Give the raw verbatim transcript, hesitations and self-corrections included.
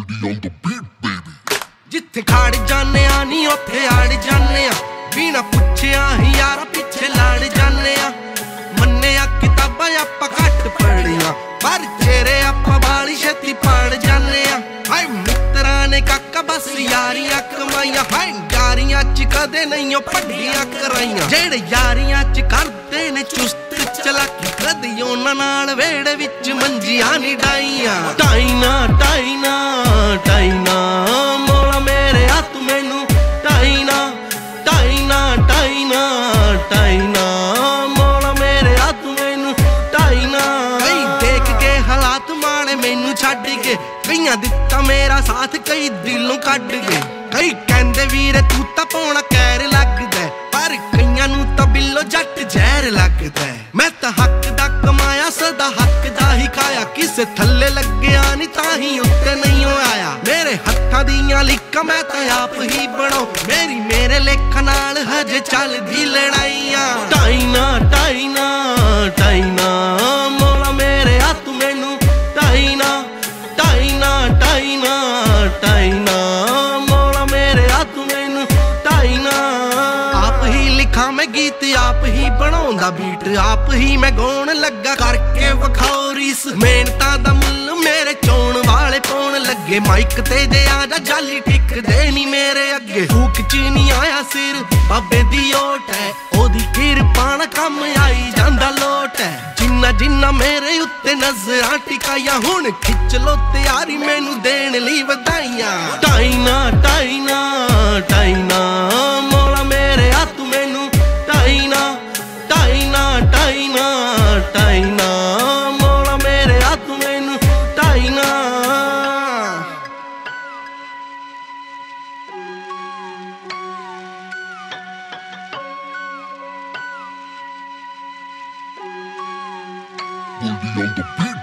Goldie on the beat, baby. जिथे खाड़ जाने आ नी उत्थे आड़ जाने आ, बिना पुछिया ही यारा पिछे लड़ जाने आ। मन्निया किताबां आपां घट पढ़ियां, पर चेहरे आपां बाली छेती पड़ जाने आ। हाय मित्तरां ने काका बस यारियां कमाइयां, हाय यारियां च कदे नहीं पढ़ियां कराइयां। जेड़े यारियां च करदे ने चुस्त चलाकी, कदे उन्हां नाल वेड़े विच मंजियां नी डाइयां। टाइना टाइना टाइना मोला मेरे हाथ मैनू टाइना टाइना टाइना टाइना मोला मेरे हाथ मैनू टाइना। कई देख के हालात माड़े मैनू छड्ड के, कईयां दित्ता मेरा साथ कई दिलों कड्ड के। कई कहंदे वीरे तू तां पौना कैर लगदा, पर कईयां नू तां बिल्लो जट जहर लगदा। मैं तां हक दा कमाया सदा हक दा ही खाया, किसे थल्ले लग्या नी तां ही उत्ते नहीं आया। मेरे हत्थां दियां लिखां मैं तां आप ही बनाओ, मेरी मेरे लेखा नाल हजे चलदी लड़ाइयां। टाइना टाइना टाइना मोला मेरे हाथ मैनू टाइना टाइना टाइना टाइना मोला मेरे हाथ मैनू टाइना। आप ही लिखा मैं गीत आप ही बनाउंदा बीट, आप ही मैं गाउण लगा करके वखाओ रीस। मेहनतां दा मुੱਲ मेरे चोण वाले पाउण लगे, माइक ते जे आजा जाली टिकदे नी मेरे अगे। फूक च नहीं आया सिर बाबे दी ओट है, ओदी किरपा नाल कम आई जांदा लोट है। जिन्ना जिन्ना मेरे उत्ते नजरां टिकाइयां, हुण खिच लो तैयारी मैनू देण लई वधाइयां। टाइना टाइना टाइना मोला मेरे हाथ मैनू टाइना टाइना टाइना टाइना मोला मेरे हाथ मैनू टाइना। Goldie on the beat.